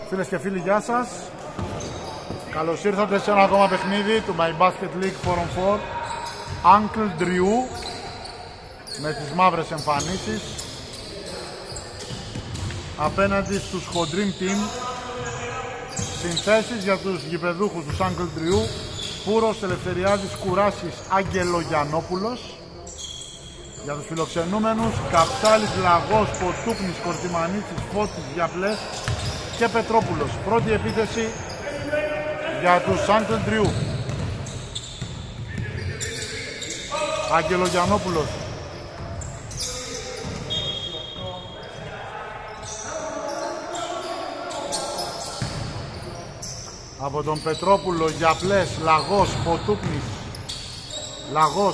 Φίλες και φίλοι, γεια σας. Καλώς ήρθατε σε ένα ακόμα παιχνίδι του My Basket League 4on4. Uncle Drew με τις μαύρες εμφανίσεις απέναντι στους Dream Team. Συνθέσεις για τους γηπεδούχους τους Uncle Drew: Πούρος, Ελευθεριάδης, Κουράσης, Αγγελογιαννόπουλος. Για τους φιλοξενούμενους: Καψάλης, Λαγός, Ποτούκνης, Κορτιμανίτσης, Φώτης, Γιαπλές και Πετρόπουλος. Πρώτη επίθεση για τους Uncle Drew. Αγγελογιαννόπουλος. Από τον Πετρόπουλο, Γιαπλές, Λαγός, Ποτούκνης, Λαγός.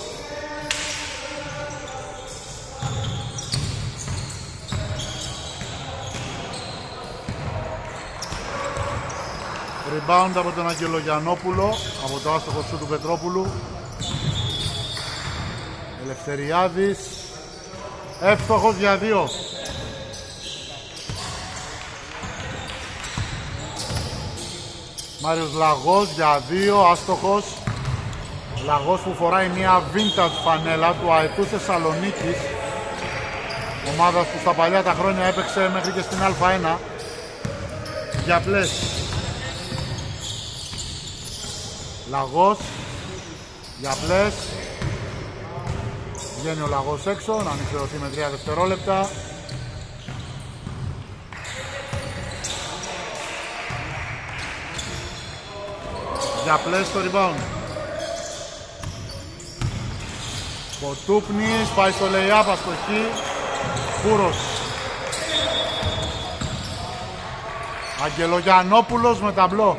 Rebound από τον Αγγελογιαννόπουλο, από το άστοχο σου του Πετρόπουλου. Ελευθεριάδης, εύστοχος για 2. Μάριος Λαγός για 2, άστοχος. Λαγός που φοράει μια vintage φανέλα του Αετού Θεσσαλονίκης, ομάδας που στα παλιά τα χρόνια έπαιξε μέχρι και στην Α1. Γιαπλές. Λαγός, Γιαπλές. Βγαίνει ο Λαγός έξω, να ανοίξει με 3 δευτερόλεπτα. Γιαπλές στο rebound. Ποτούκνης πάει στο lay-up, αστοχή. Πούρος. Αγγελογιαννόπουλος με ταμπλό.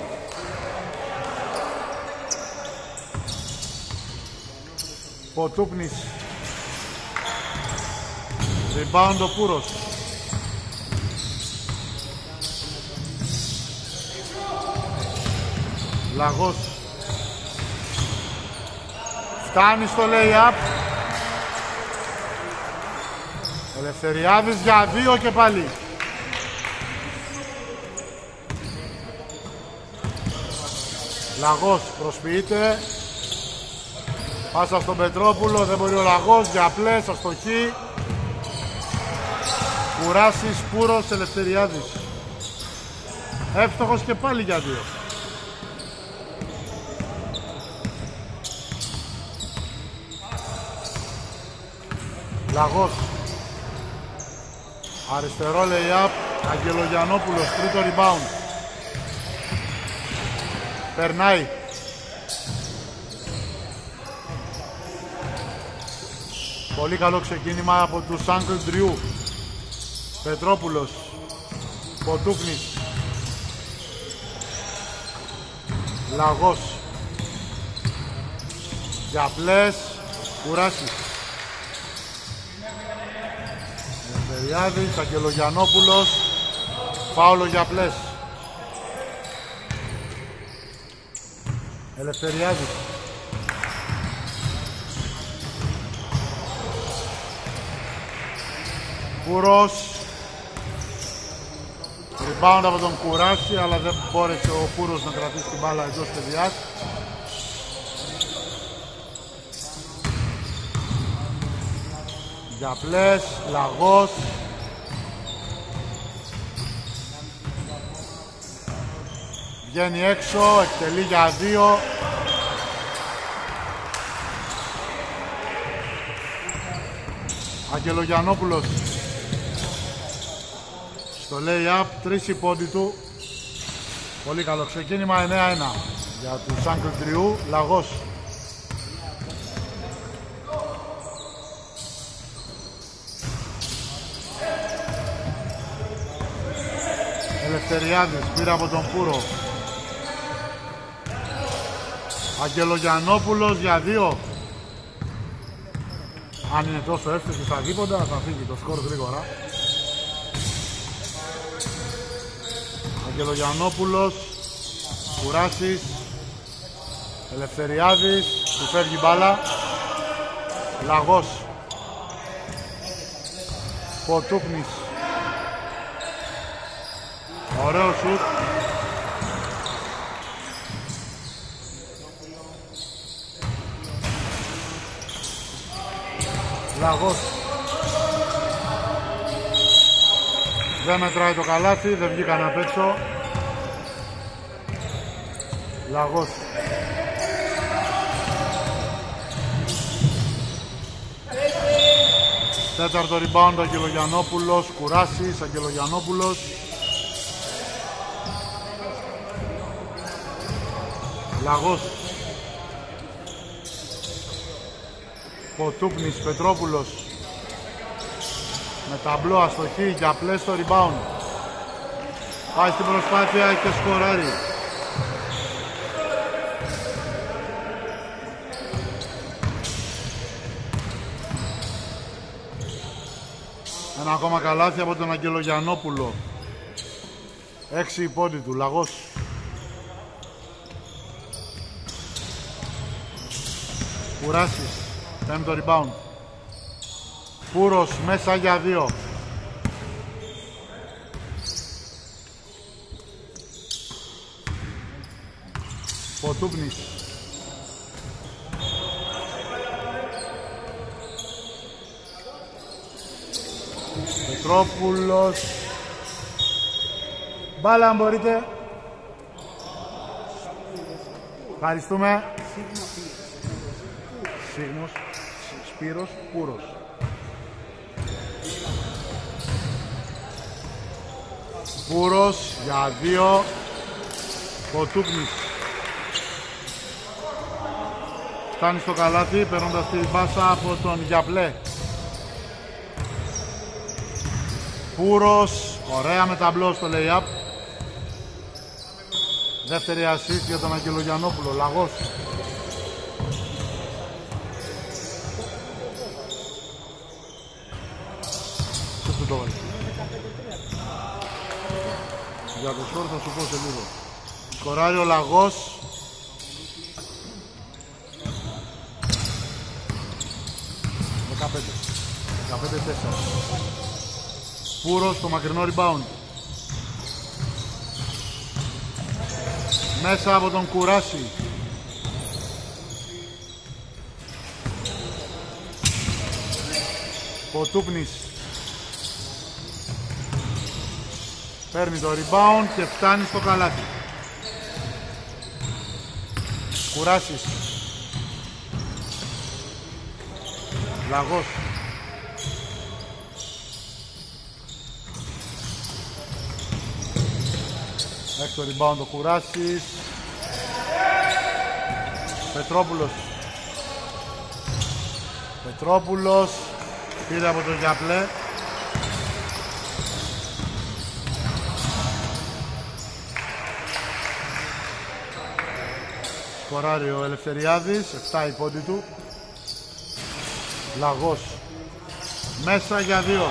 Ποτούκνης. Rebound ο Πούρος. Λαγός. Φτάνει στο lay-up. Ελευθεριάδης για 2 και πάλι. Λαγός προσποιείται. Πάσα στον Πετρόπουλο, δεν μπορεί ο Λαγός. Γιαπλές, αστοχή. Κουράσης, Πούρος, Ελευθεριάδης. Εύστοχος και πάλι για 2. Λαγός. Αριστερό lay-up. Αγγελογιαννόπουλος, τρίτο rebound. Περνάει. Πολύ καλό ξεκίνημα από τους Uncle Drew. Πετρόπουλος. Ποτούκνης. Λαγός. Γιαπλές. Κουράσης. Ελευθεριάδης, Αγγελογιαννόπουλος. Φάουλο Γιαπλές. Ελευθεριάδης. Πούρος. Rebound από τον Κουράση, αλλά δεν μπόρεσε ο Πούρος να κρατήσει την μπάλα εντός παιδιάς. Γιαπλές, Λαγός. Βγαίνει έξω, εκτελεί για 2. Αγγελογιαννόπουλος. Στο lay-up, 3 οι πόντοι του. Πολύ καλό ξεκίνημα, 9-1 για τους Uncle Drew. Λαγός. Ελευθεριάδης πήρε από τον Πούρο. Αγγελογιαννόπουλος για 2. Αν είναι τόσο εύκολο στα δίποτα θα φύγει το σκορ γρήγορα. Αγγελογιαννόπουλος. Κουράσης. Ελευθεριάδης. Του φεύγει μπάλα. Λαγός. Ποτούκνης. Ωραίο σουτ. Λαγός. Δεν μετράει το καλάθι, δεν βγήκαν απ' έξω. Λαγός. Τέταρτο rebound Αγγελογιαννόπουλος, Κουράσης, Αγγελογιαννόπουλος. Λαγός. Ποτούπνης, Πετρόπουλος. Με ταμπλό αστοχή για πλέ στο rebound. Πάει στην προσπάθεια και σκοράρει. Ένα ακόμα καλάθι από τον Αγγελογιαννόπουλο. 6 η πόντι του. Λαγός. Κουράσης. Πέμπτο rebound. Πούρος μέσα για 2. Ποτούπνης. Πετρόπουλος. Μπάλα αν μπορείτε. Ευχαριστούμε. Σίγμος, Σπύρος, Πούρος. Πούρος για 2. Ποτούπνης. Φτάνει στο καλάθι παίρνοντας την πάσα από τον Γιαπλέ. Πούρος, ωραία με ταμπλό στο lay-up. Δεύτερη assist για τον Αγγελογιαννόπουλο. Λαγός. Για το σκορ θα σου πω σε λίγο. Σκοράρει ο Λαγός. 15-4. Πούρος στο μακρινό rebound. Μέσα από τον Κουράση. Ποτούπνης. Παίρνει το rebound και φτάνει στο καλάθι. Κουράσης. Λαγός. Έχει το rebound ο Κουράσης. Πετρόπουλος. Πετρόπουλος. Πήρε από τον Γιαπλέ. Σκοράρει ο Ελευθεριάδης. 7 η πόντι του. Λαγός. Μέσα για 2.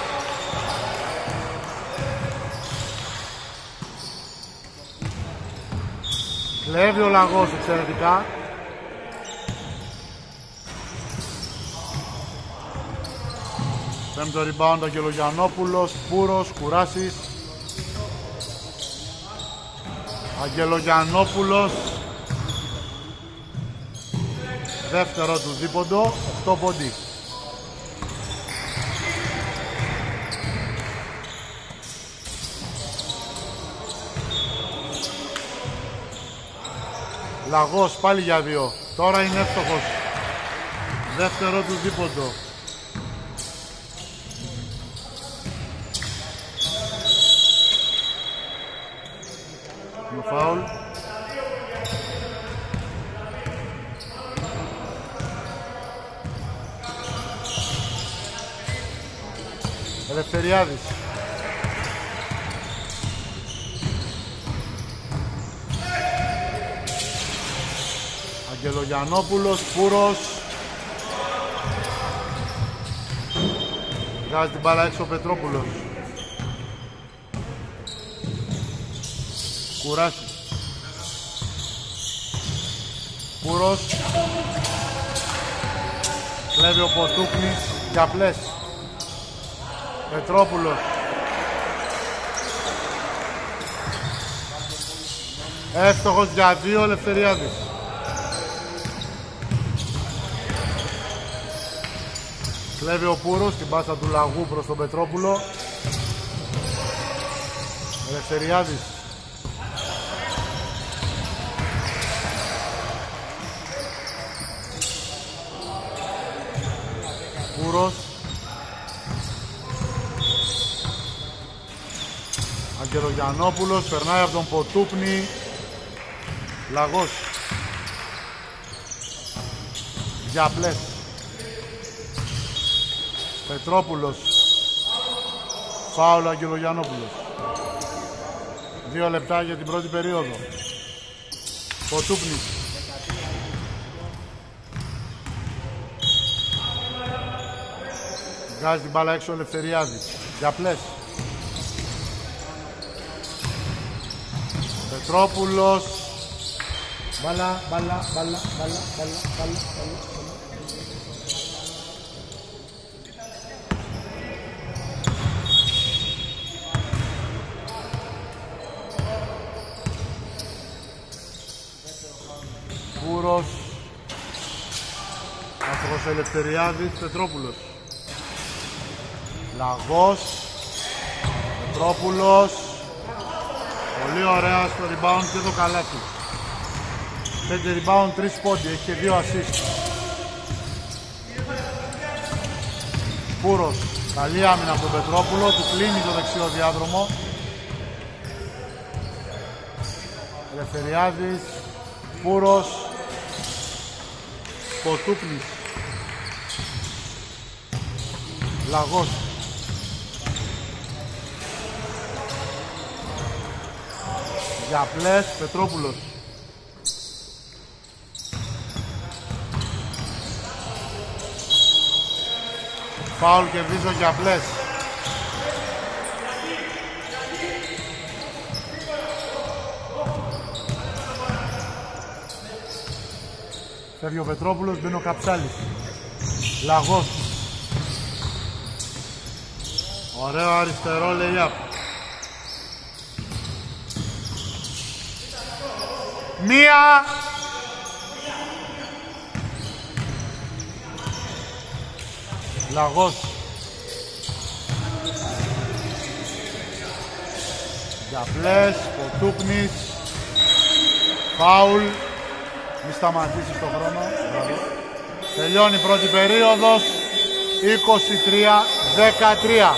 Κλέβει ο Λαγός εξαιρετικά. Πέμπτο rebound Αγγελογιαννόπουλος, Πούρος, Κουράσης. Αγγελογιαννόπουλος. Δεύτερο του δίποντο, 8 πόντι. Λαγός πάλι για 2. Τώρα είναι εύστοχος. Δεύτερο του δίποντο. Με φάουλ. Ελευθεριάδης. Αγγελογιαννόπουλος, Πούρος. Βγάζει την μπάλα έξω ο Πετρόπουλος. Κουράσης. Πούρος. Κλέβει ο Ποτούπνης για πλές. Πετρόπουλος. Εύστοχος για 2 Ελευθεριάδης. Κλέβει ο Πούρος την πάσα του Λαγού προς τον Πετρόπουλο. Ελευθεριάδης. Πούρος. Αγγελογιαννόπουλος περνάει από τον Ποτούπνη. Λαγός. Γιαπλές. Πετρόπουλος. Φάουλ Αγγελογιαννόπουλος. 2 λεπτά για την πρώτη περίοδο. Ποτούπνης. Βγάζει την μπάλα έξω ο Ελευθεριάδης. Γιαπλές. Πετρόπουλος. Μπάλα. Πούρος. Άστοχος Ελευθεριάδης. Πετρόπουλος. Λαγός. Πετρόπουλος. Πολύ ωραία στο rebound και το καλάθι. 5 rebound, 3 πόντι. Έχει και 2 assist. Πούρος. Καλή άμυνα από τον Πετρόπουλο. Του κλείνει το δεξιό διάδρομο. Ελευθεριάδης. Πούρος. Ποτούπνης. Λαγός. Γιαπλές. Πετρόπουλος. Φάουλ και βίζο Γιαπλές. Φεύγει ο Πετρόπουλος, μπαίνει ο Καψάλης. Λαγός. Ωραίο αριστερό lay-up. Μία. Λαγός. Γιαπλές, Ποτούπνης. Φάουλ. Μη σταματήσεις το χρόνο. Τελειώνει η πρώτη περίοδος. 23-13.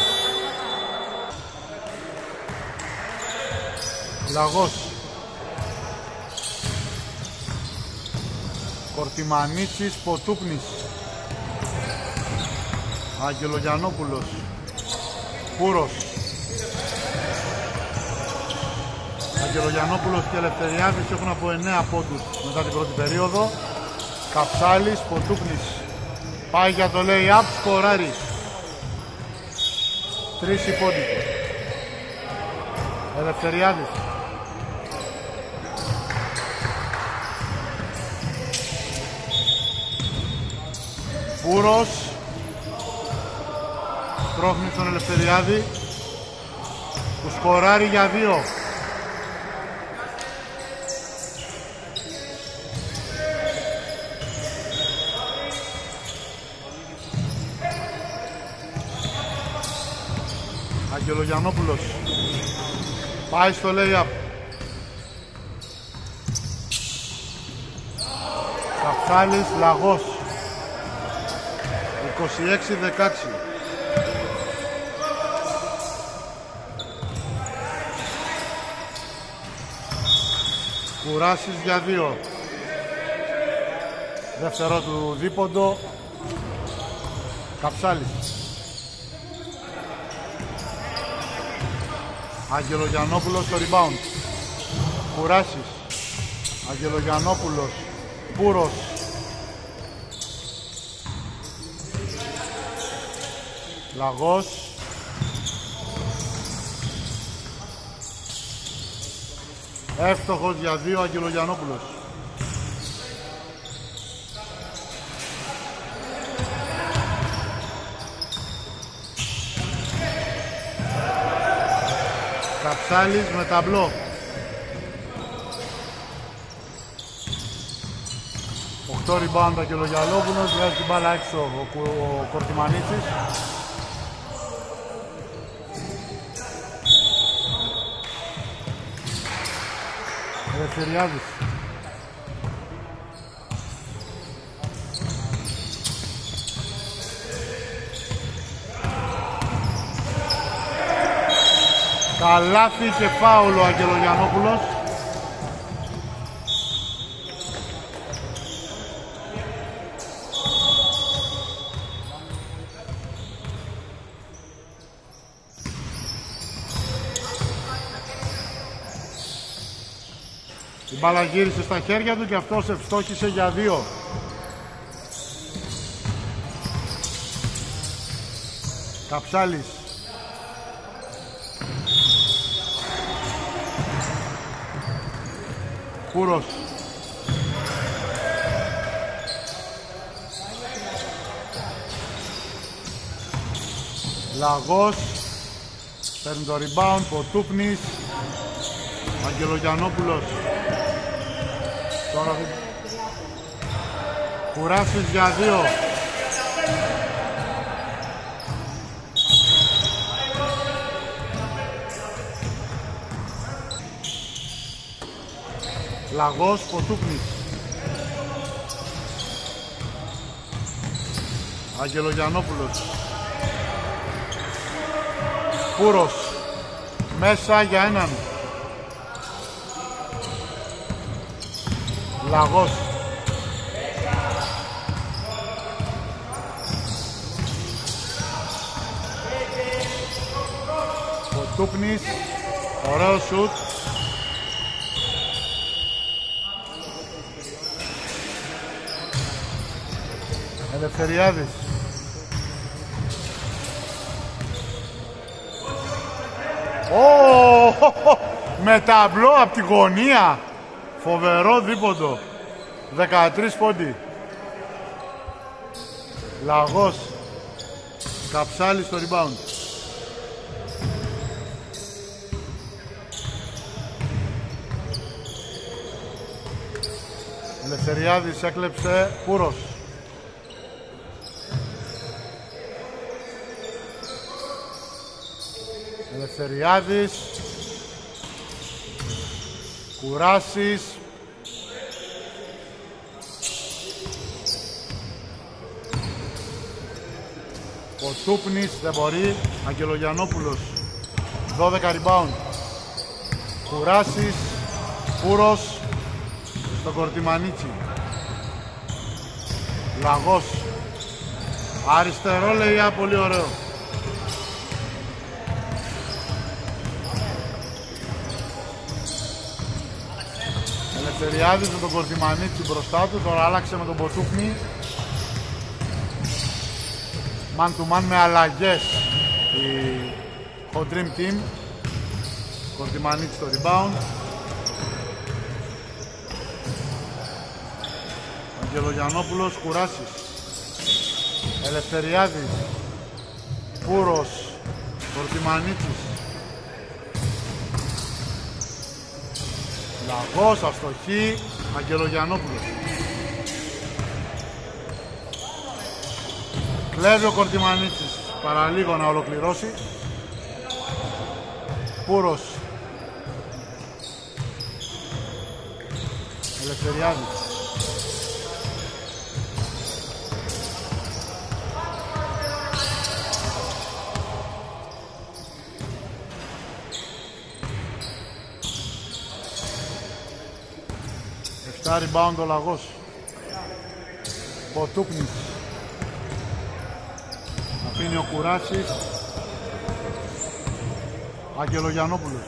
Λαγός. Κορτιμανίτσης, Ποτούπνης. Αγγελογιαννόπουλος. Πούρος. Αγγελογιαννόπουλος και Ελευθεριάδης έχουν από 9 πόντους μετά την πρώτη περίοδο. Καψάλης, Ποτούπνης. Πάει για το lay-up, σκοράρει. 3 οι πόντοι. Ελευθεριάδης. Πούρος. Πρόχνει στον Ελευθεριάδη. Που σκοράρει για 2. Αγγελογιαννόπουλος. Πάει στο lay-up. Καψάλης, Λαγός. 26-16. Κουράσης για 2. Δεύτερο του δίποντο. Καψάλης. Αγγελογιαννόπουλος στο rebound. Κουράσης. Αγγελογιαννόπουλος. Πούρος. Λαγός. Εύστοχος για 2 Αγγελογιαννόπουλος. Καψάλης με ταμπλό. Σωστό rebound ο Αγγελογιαννόπουλος, βγάζει την μπάλα έξω ο Κορτιμανίτσης. Ελευθεριάδης. Καλάθι και φάουλ ο Αγγελογιαννόπουλος. Η μπάλα γύρισε στα χέρια του και αυτός ευστόχησε για 2. Καψάλης. Κούρος. Λαγός. Παίρνει το rebound, Ποτούπνης. Αγγελογιαννόπουλος. Τώρα Κουράσης για 2. Λαγός, Ποτούπνης. Αγγελογιαννόπουλος. Κούρος. Μέσα για 1. Λαγός. Ποτούπνης. Ωραίο σουτ. Ελευθεριάδης. Με ταμπλό από τη γωνία. Φοβερό δίποντο. 13 πόντι. Λαγός. Καψάλης στο rebound. Ελευθεριάδης έκλεψε. Κούρος. Ελευθεριάδης. Κουράσης. Ποτούπνης δεν μπορεί. Αγγελογιαννόπουλος. 12 rebound. Κουράσης. Κούρος. Στο Κορτιμανίτσι. Λαγός. Αριστερό λέει, πολύ ωραίο. Ελευθεριάδης με τον Κορτιμανίτσι μπροστά του, τώρα άλλαξε με τον Ποτούπνη. Man to man με αλλαγές η Hot Dream Team. Κορτιμανίτσι στο rebound. Αγγελογιαννόπουλος, Κουράσης. Ελευθεριάδης. Κούρος. Κορτιμανίτσης. Λαγός, αστοχή. Αγγελογιαννόπουλος. Κλέβει ο Κορτιμανίτσης. Παραλίγο να ολοκληρώσει. Κούρος. Ελευθεριάδης. Rebound ο Λαγός. Ποτούπνης. Αφήνει ο Κουράσης. Αγγελογιαννόπουλος.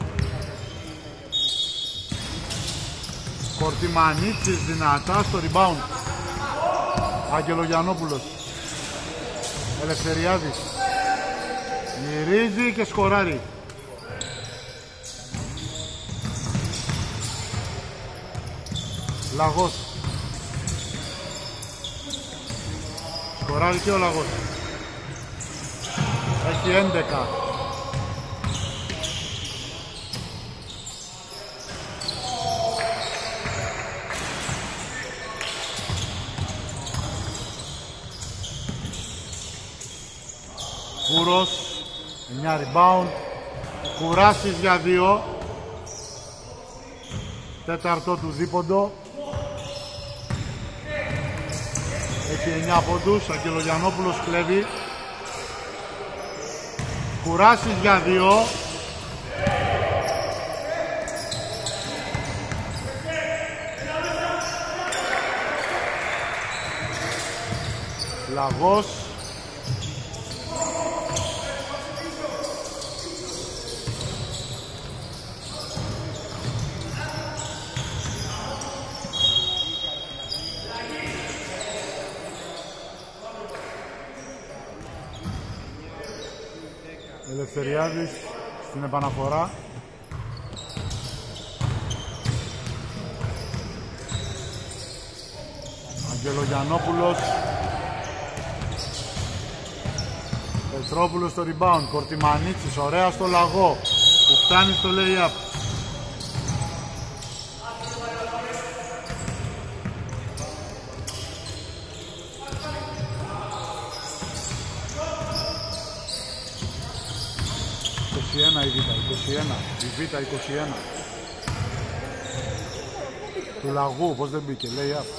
Κορτιμανίτσης δυνατά στο rebound. Αγγελογιαννόπουλος. Ελευθεριάδης. Γυρίζει και σκοράρει. Λαγός. Σκοράρει και ο Λαγός. Έχει 11. Πούρος, 9 rebound. Κουράσης για 2. Τέταρτο του δίποντο. Έχει 9 πόντους. Αγγελογιαννόπουλος κλέβει. Κουράσης για 2. Λαγός. Ελευθεριάδης στην επαναφορά. Αγγελογιαννόπουλος. Πετρόπουλος στο rebound. Κορτιμανίτσης, ωραία στο Λαγό που φτάνει στο lay-up. Η Β' 21 του Λαγού, πως δεν μπήκε, λέει αυτό.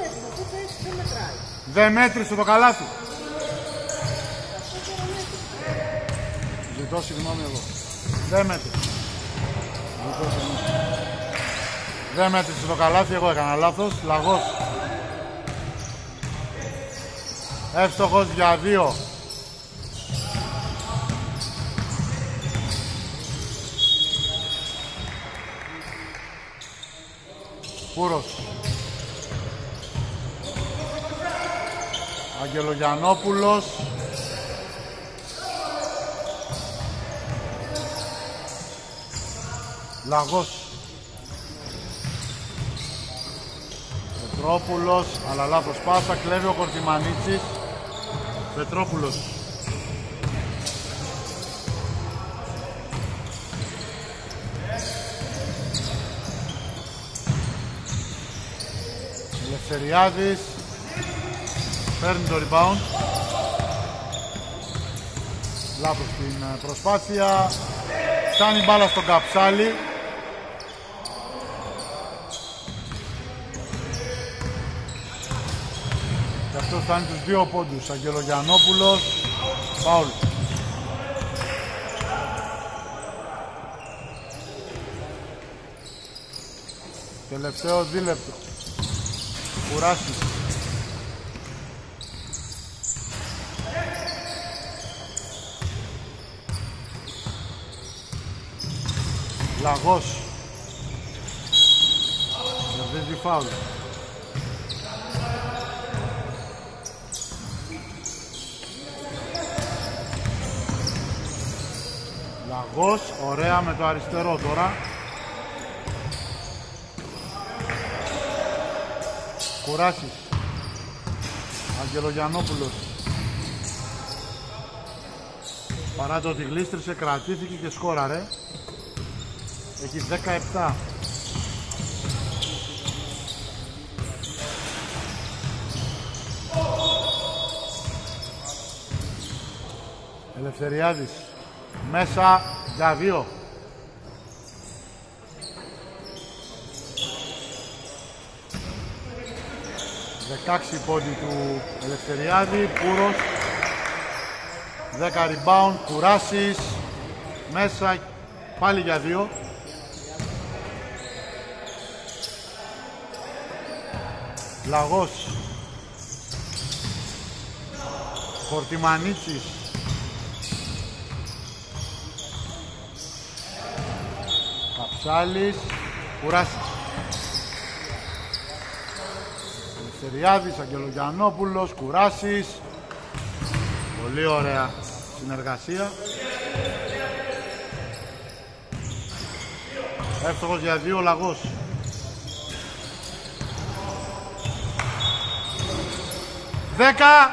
Δεν μέτρησε το καλάθι. Ζητώ συγγνώμη εγώ. Δεν μέτρησε. Δεν μέτρησε το καλάθι, εγώ έκανα λάθος. Λαγός. Εύστοχος για 2. Πούρος. Αγγελογιαννόπουλος. Λαγός. Πετρόπουλος, αλλά λάθος πάσα, κλέβει ο Κορτιμανίτσης. Πετρόπουλος. Ελευθεριάδης παίρνει το rebound. Λάθος στην προσπάθεια. Φτάνει μπάλα στον Καψάλη. Και αυτό φτάνει τους 2 πόντους. Αγγελογιαννόπουλος. Φάουλ. Τελευταίο δίλεπτο. Κουράσης. Λαγός. Κερδίζει φάουλ. Λαγός, ωραία με το αριστερό τώρα. Κουράσης. Αγγελογιαννόπουλος. Παρά το ότι γλίστρισε, κρατήθηκε και σκόραρε. Έχει 17. Ελευθεριάδης. Μέσα για 2. Δεκάξι πόντι του Ελευθεριάδη. Πούρος. 10 rebound. Κουράσης. Μέσα πάλι για 2. Λαγός. Κορτιμανίτσης. Καψάλης. Κουράσης. Ελευθεριάδης, Αγγελογιαννόπουλος, Κουράσης. Πολύ ωραία συνεργασία. Εύστοχος για 2 Λαγός. Δέκα.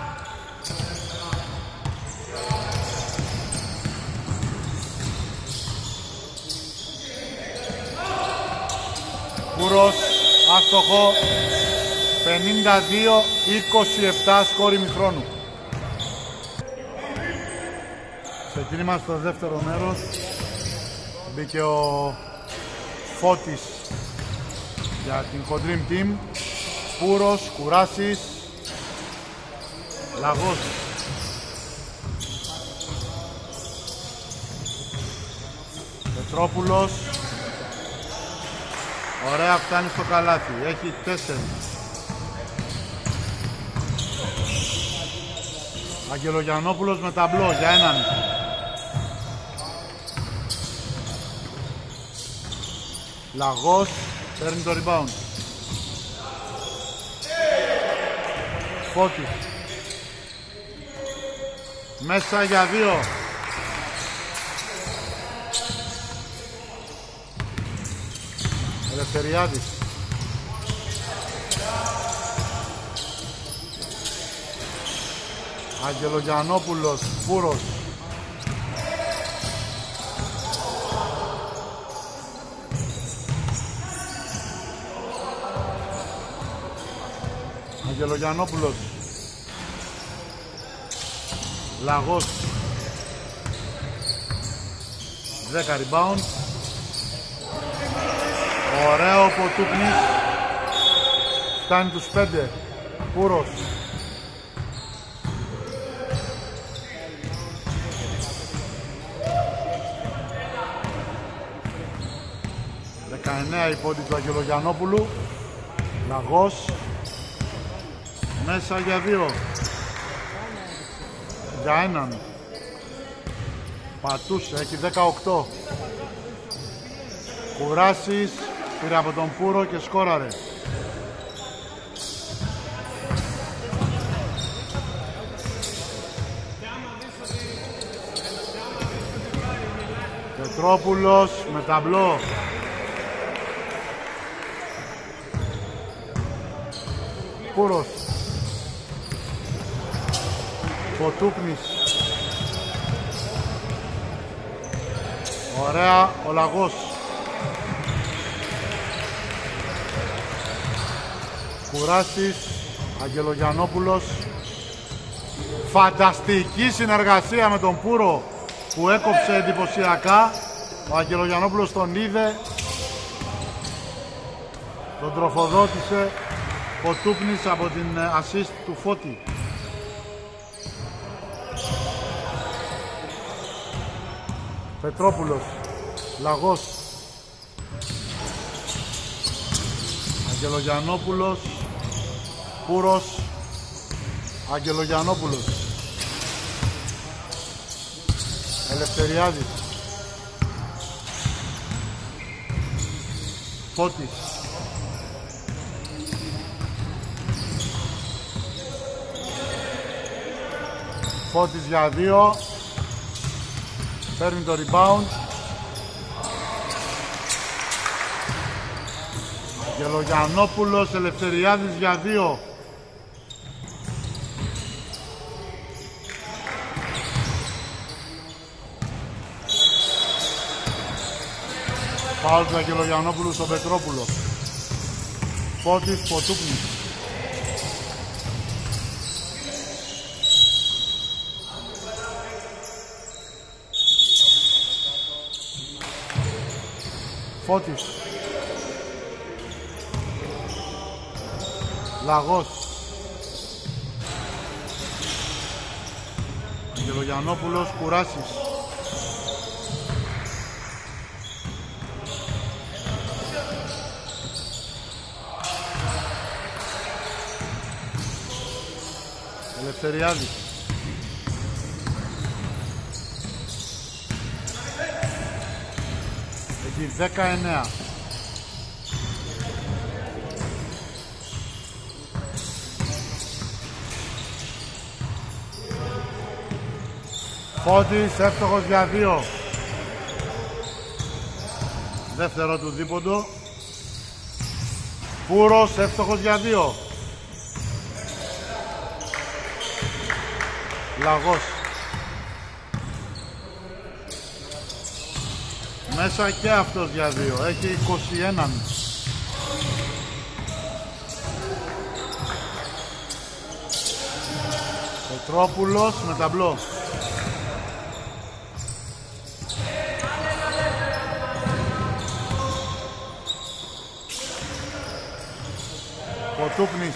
Πούρος, άστοχο. 52-27 σκόρ ημιχρόνου. Ξεκίνημα στο δεύτερο μέρος. Μπήκε ο Φώτης για την χοντρή team. Πούρος, Κουράσης, Λαγός. Πετρόπουλος. Ωραία, φτάνει στο καλάθι. Έχει 4. Αγγελογιαννόπουλος με ταμπλό για έναν. Λαγός παίρνει το rebound. Φώτης. Μέσα για 2. Ελευθεριάδης. Αγγελογιαννόπουλος, Πούρος. Αγγελογιαννόπουλος. Λαγός. 10 rebound. Ωραίο Ποτούκνης. Φτάνει τους 5. Πούρος. Η πόντη του Αγγελογιαννόπουλου. Λαγός. Μέσα για 2. Για έναν. Πατούσε, έχει 18. Κουράσης πήρε από τον Πούρο και σκόραρε. Πετρόπουλος με ταμπλό. Πούρος. Ποτούκνης. Ωραία ο Λαγός. Κουράσης. Αγγελογιαννόπουλος. Φανταστική συνεργασία με τον Πούρο που έκοψε εντυπωσιακά. Ο Αγγελογιαννόπουλος τον είδε, τον τροφοδότησε. Ποτούκνης από την assist του Φώτη. Πετρόπουλος. Λαγός. Αγγελογιαννόπουλος. Πούρος. Αγγελογιαννόπουλος. Ελευθεριάδης. Φώτης. Φώτης για 2. Παίρνει το rebound. Αγγελογιαννόπουλος, Ελευθεριάδης για 2. Φάουλ του Αγγελογιαννόπουλου στον Πετρόπουλο. Φώτης, Ποτούκνης. Φώτης. Λαγός. Αγγελογιαννόπουλος, Κουράσης. Ελευθεριάδης. Έχει 19. Φώτης, εύστοχος για 2. Δεύτερο του δίποντο. Πούρος, εύστοχος για 2. Λαγός. Μέσα και αυτός για 2. Έχει 21. Πετρόπουλος με ταμπλό. Ποτούπνης.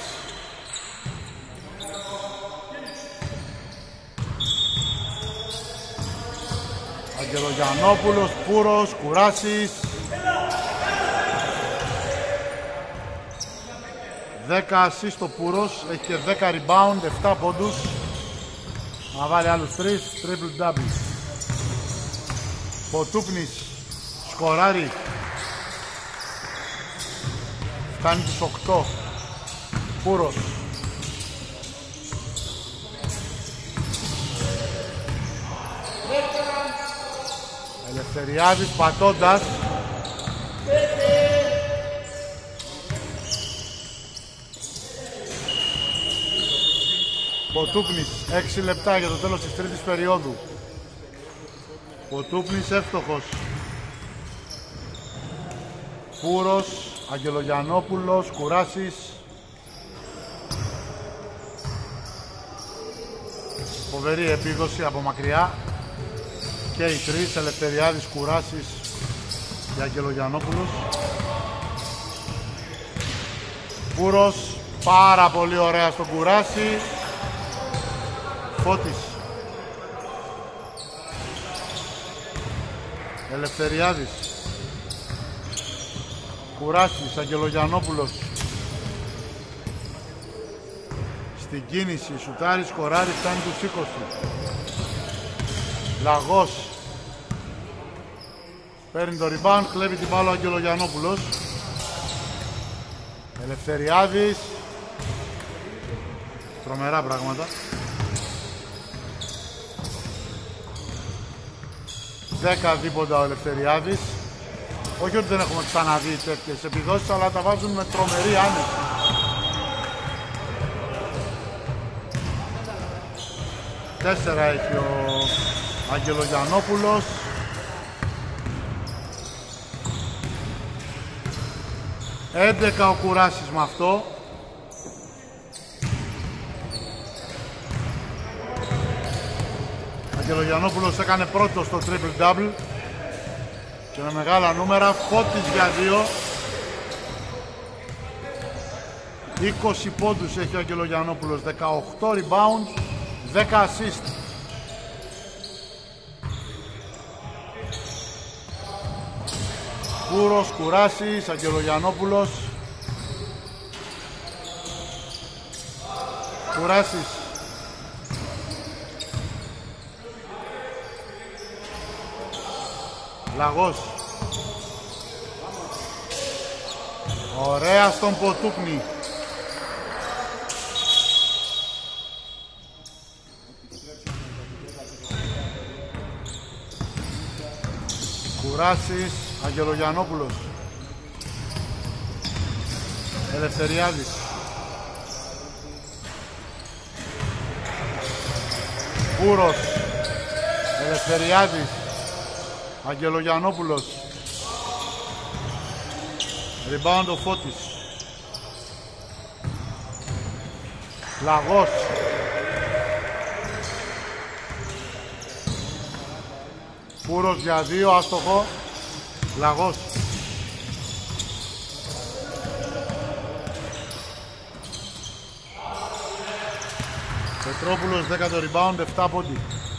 Αγγελογιαννόπουλος, Πούρος, Κουράσης. 10 assist ο Πούρος, έχει και 10 rebound, 7 πόντους. Να βάλει άλλους 3, triple double. Ποτούπνης, σκοράρει. Φτάνει τους 8. Πούρος. Ελευθεριάδης πατώντας. Ποτούπνης, 6 λεπτά για το τέλος της τρίτης περίοδου. Ποτούπνης εύστοχος. Πούρος, Αγγελογιαννόπουλος, Κουράσης. Φοβερή επίδοση από μακριά. Και οι τρεις, Ελευθεριάδης, Κουράσης και Αγγελογιαννόπουλος. Πούρος, πάρα πολύ ωραία στον Κουράση. Φώτης. Ελευθεριάδης. Κουράσης, Αγγελογιαννόπουλος. Στην κίνηση, σουτάρει, σκοράρει, φτάνει τους 20. Λαγός. Παίρνει το rebound, κλέβει την μπάλα ο Αγγελογιαννόπουλος. Ελευθεριάδης. Τρομερά πράγματα. 10 δίποντα ο Ελευθεριάδης. Όχι ότι δεν έχουμε ξαναδεί τέτοιες επιδόσεις, αλλά τα βάζουν με τρομερή άνεση. Τέσσερα έχει ο Αγγελογιαννόπουλος. Έντεκα ο Κουράσης με αυτό. Αγγελογιαννόπουλος έκανε πρώτο στο triple double και με μεγάλα νούμερα. Φώτης για 2. 20 πόντους έχει ο Αγγελογιαννόπουλος, 18 rebound, 10 assist. Πούρος, Κουράσης, Αγγελογιαννόπουλος. Κουράσης. Λαγός. Ωραία στον Ποτούπνη. Κουράσης, Αγγελογιαννόπουλος. Ελευθεριάδης. Πούρος. Ελευθεριάδης. Αγγελογιαννόπουλος. Rebound ο Φώτης. Λαγός. Πούρος για 2, άστοχο. Λαγός. Πετρόπουλος 10 το rebound, 7 πόντι.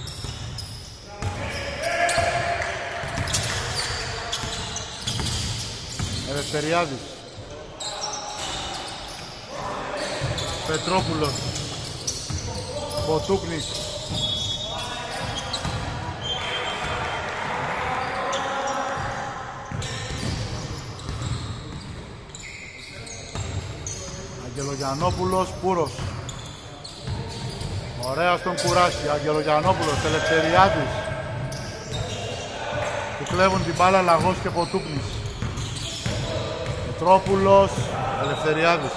Ελευθεριάδης. Πετρόπουλος. Ποτούπνης. Αγγελογιαννόπουλος, Πούρος. Ωραία στον Κουράση. Αγγελογιαννόπουλος, Ελευθεριάδης. Του κλέβουν την μπάλα Λαγός και Ποτούπνης. Πετρόπουλος, Ελευθεριάδης.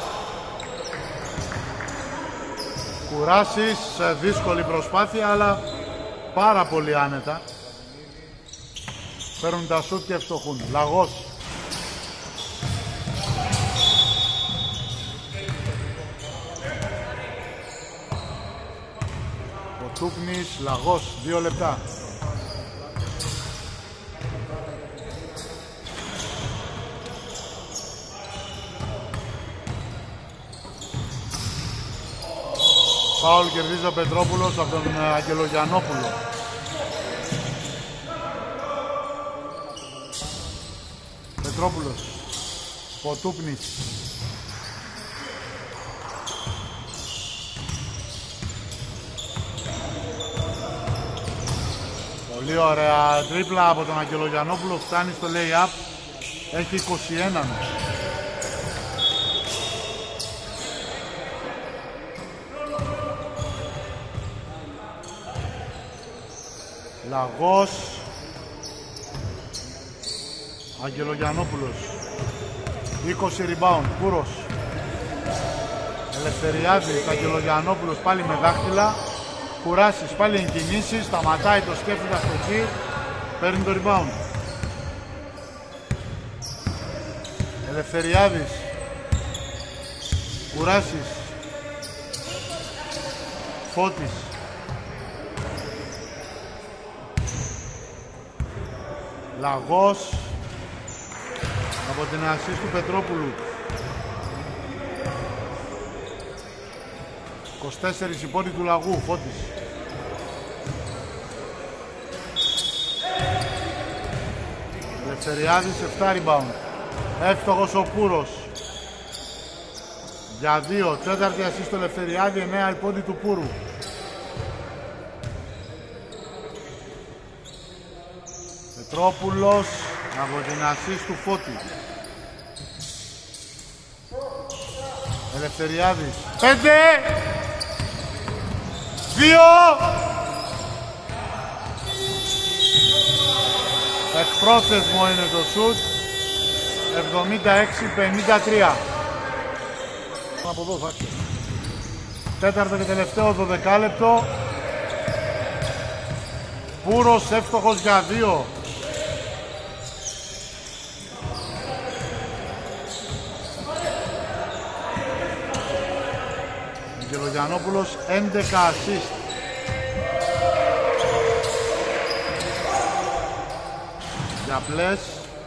Κουράσης, σε δύσκολη προσπάθεια, αλλά πάρα πολύ άνετα. Παίρνουν τα σούτ και ευστοχούν. Λαγός. Ποτούπνης, Λαγός, 2 λεπτά. Φάουλ κερδίζει ο Πετρόπουλος από τον Αγγελογιαννόπουλο. Πετρόπουλος. Ποτούπνης. Πολύ ωραία τρίπλα από τον Αγγελογιαννόπουλο, φτάνει στο lay-up, έχει 21. Λαγός, Αγγελογιαννόπουλος, 20 rebound, Πούρος, Ελευθεριάδης, Αγγελογιαννόπουλος πάλι με δάχτυλα, Κουράσης πάλι εν κινήσει, σταματάει το σκέφτοντας το εκεί, παίρνει το rebound. Ελευθεριάδης, Κουράσης, Φώτης, Λαγός από την ασίστ του Πετρόπουλου. 24 η πόντη του Λαγού, Φώτης. Ελευθεριάδης, 7 rebound. Εύστοχος ο Πούρος. Για 2, τέταρτη ασίστ του Ελευθεριάδη, 9 η πόντη του Πούρου. Πετρόπουλος από την ασίστ του Φώτη. Ελευθεριάδης, 5, 2. Εκπρόθεσμο είναι το σουτ. 76-53. Από εδώ θα έρθει. Τέταρτο και τελευταίο 12 λεπτό. Πούρος εύστοχος για 2. Αγγελογιαννόπουλος 11 assist. Για πλες.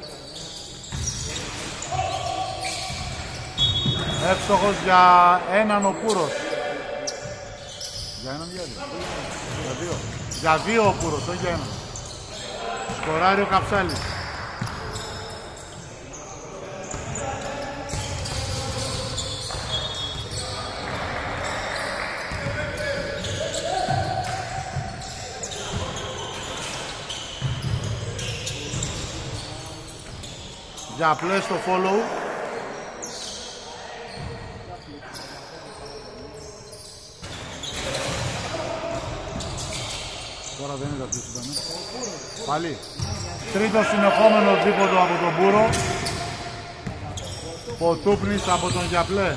Εύστοχος για έναν ο Πούρος. Για έναν για δύο. Για δύο. Για 2 ο Πούρος, όχι για έναν. Σκοράρει ο Καψάλης. Για απλές το follow. Τώρα δεν είναι αυτός ήταν. Πάλι. Τρίτο συνεχόμενο δίποτο από τον Πούρο. Ποτούπνης από τον Γιαπλέ.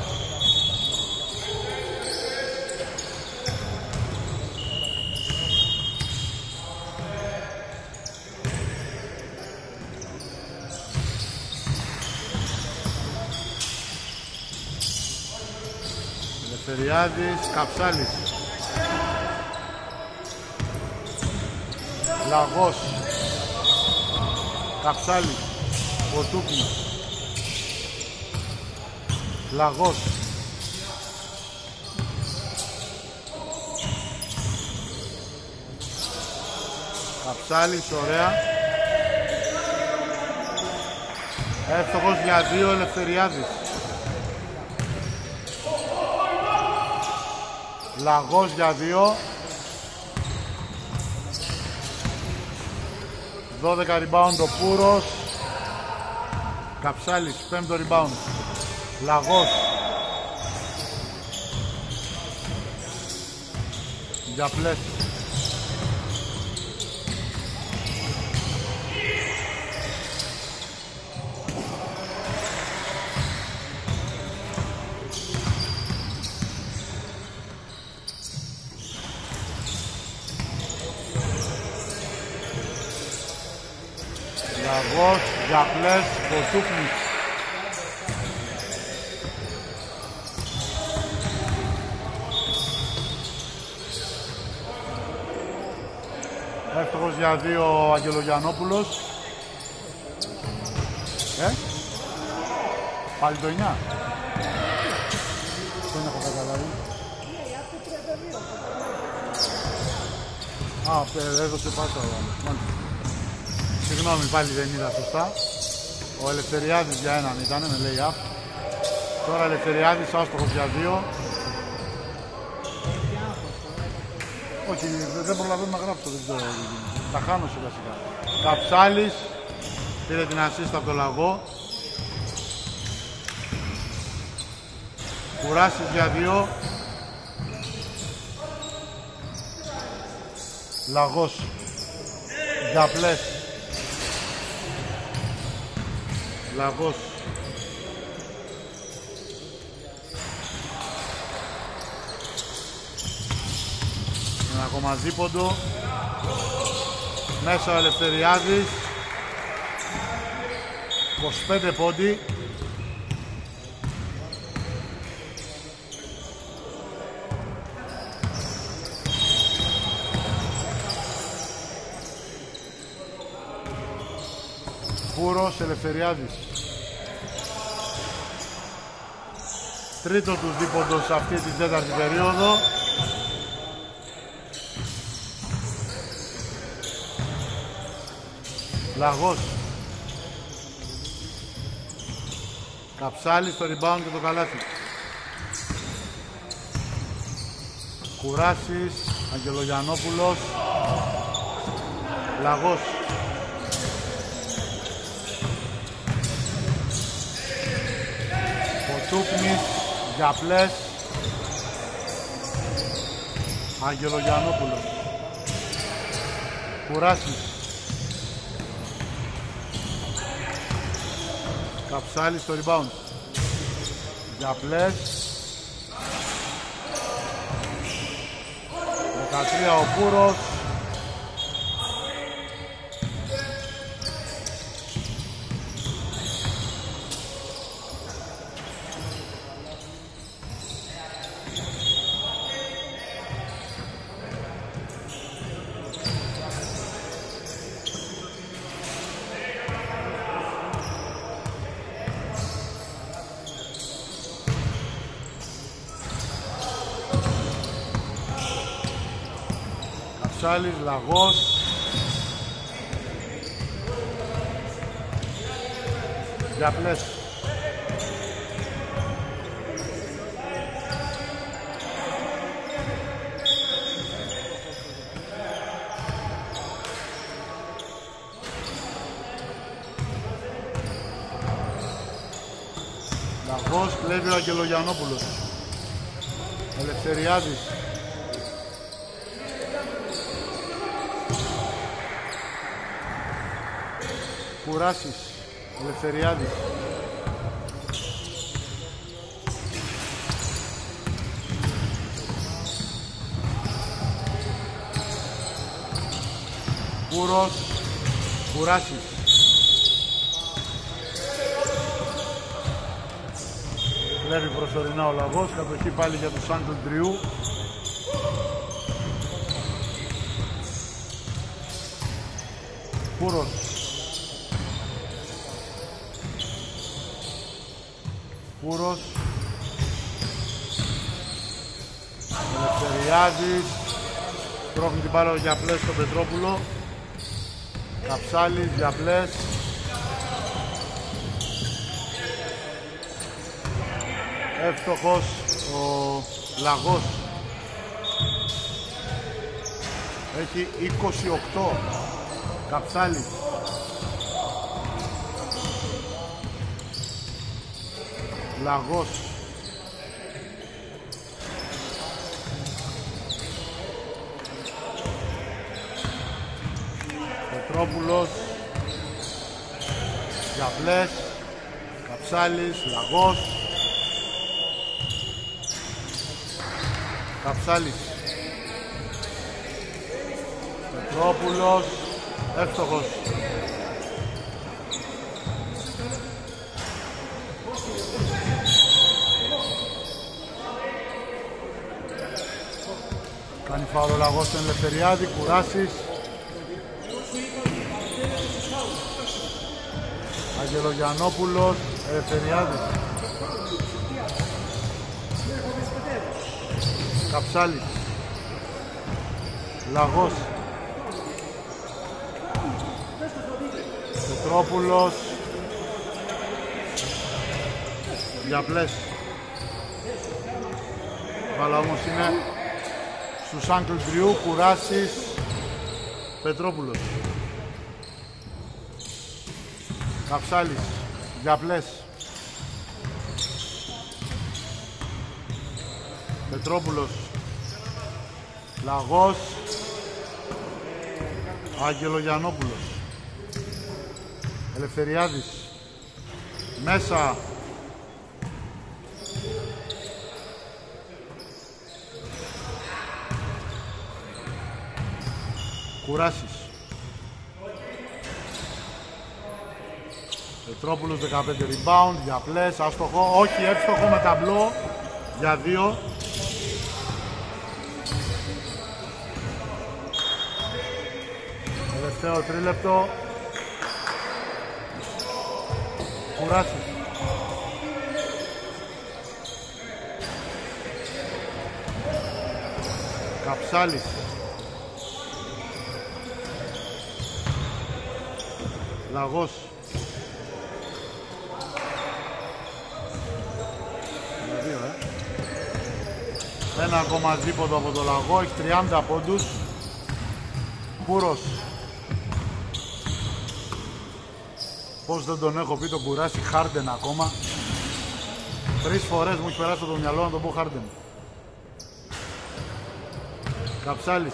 Ελευθεριάδης, Καψάλης. Λαγός, Καψάλης, Ποτούπνης. Λαγός. Καψάλης, ωραία. Εύστοχος για 2, Ελευθεριάδης. Λαγός για 2. 12 rebound ο Πούρος. Καψάλης, 5ο rebound. Λαγός. Για πλές. Λαγός, Γιαπλές, Ποτούπνης. Εύστοχος για 2 ο Αγγελογιαννόπουλος. Πάλι το 9. Δεν έχω καταλάβει. Έδωσε πάσα ο άλλος. Συγγνώμη, πάλι δεν είδα σωστά. Ο Ελευθεριάδης για έναν ήταν, με λέει up. Τώρα Ελευθεριάδης, άστοχος για 2. Όχι, δεν προλαβαίνω να γράψω, δεν ξέρω. Τα χάνω σιγά σιγά. Καψάλης, πήρε την ασίστα από το Λαγό. Κουράσης για 2. Λαγός. Γιαπλές. Λαγός. Ένα ακόμα δίποντο. Μέσα ο Ελευθεριάδης. 25 πόντι. Πούρος, Ελευθεριάδης. Τρίτο του δίποντος σε αυτή την τέταρτη περίοδο. Λαγός. Καψάλης στο rebound και το καλάθι. Κουράσης, Αγγελογιαννόπουλος. Λαγός. Ποτούπνης, Γιαπλές. Αγγελογιαννόπουλος. Κουράσης. Καψάλης στο rebound. Γιαπλές. 13 ο Πούρος. Καψάλης, Λαγός. Γιαπλές. Λαγός, κλέβει ο Αγγελογιαννόπουλος. Ελευθεριάδης. Κουράσης, Ελευθεριάδης. Πούρος, Κουράσης. Κλέβει προσωρινά ο Λαγός, κατοχή πάλι για τους Άγγλους Ντριού. Πούρος. Πούρος. Ελευθεριάδης. Τρώχνει την μπάλα ο Γιαπλές στον Πετρόπουλο. Καψάλης, Γιαπλές. Εύστοχος ο Λαγός. Έχει 28. Καψάλης. Λαγός. Πετρόπουλος. Γιαπλές. Καψάλης. Λαγός. Καψάλης. Πετρόπουλος. Εύστοχος. Κάνει φάουλ ο Λαγός στον Ελευθεριάδη. Κουράσης. Αγγελογιαννόπουλος. Ελευθεριάδης. Καψάλης. Λαγός. Πετρόπουλος. Διαπλές. Αλλά όμως είναι στους Uncle Drew, Κουράσης, Πετρόπουλος. Καψάλης, Διαπλές. Πετρόπουλος. Λαγός. Αγγελογιαννόπουλος. Ελευθεριάδης. Μέσα. Κουράσης. Πετρόπουλος 15 rebound, Διαπλές, άστοχο, όχι εύστοχο με ταμπλό για 2. Τελευταίο τρίλεπτο. Κουράσης. Καψάλης. Λαγός. Ένα ακόμα δίποδο από το Λαγό, έχει 30 πόντους. Πούρος. Πώς δεν τον έχω πει τον Κουράση, Χάρντεν ακόμα. 3 φορές μου έχει περάσει από το μυαλό να τον πω Χάρντεν. Καψάλης.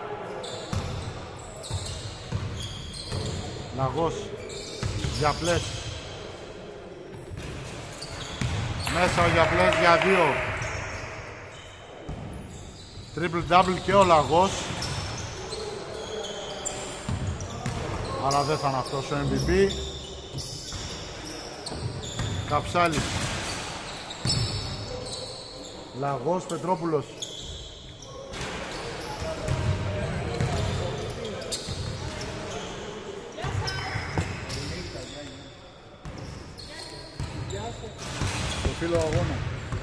Λαγός. Διαπλές. Μέσα ο Διαπλές για 2. Triple double και ο Λαγός. Αλλά δεν θα είναι αυτός ο MVP. Καψάλης. Λαγός, Πετρόπουλος. Το φίλο αγώνα.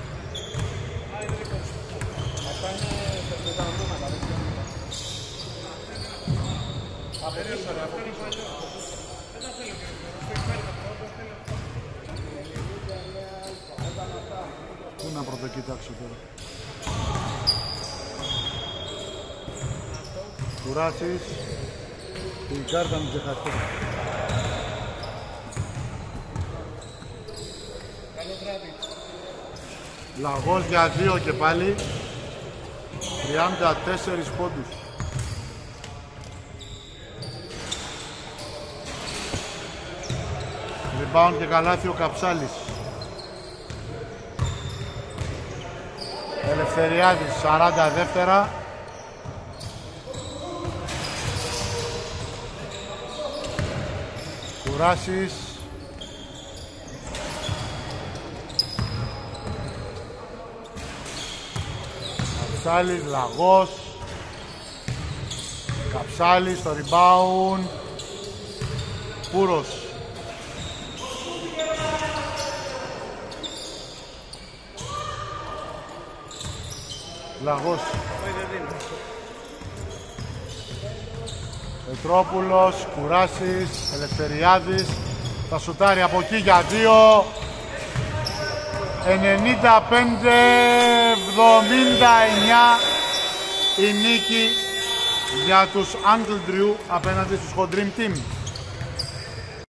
Πού να πρωτοκοίταξω τώρα. Κουράσης. Την κάρτα μου ξεχαστεί. Λαγός για 2 και πάλι. 34 πόντους. Rebound και καλάθι ο Καψάλης. Ελευθεριάδης 40 δεύτερα. Κουράσης. Καψάλης, Λαγός. Καψάλης στο rebound. Πούρος. Λαγός. Πετρόπουλος, Κουράσης, Ελευθεριάδης. Θα σουτάρει από εκεί για 2. 95-79 η νίκη για τους Uncle Drew απέναντι στους Hot Dream Team.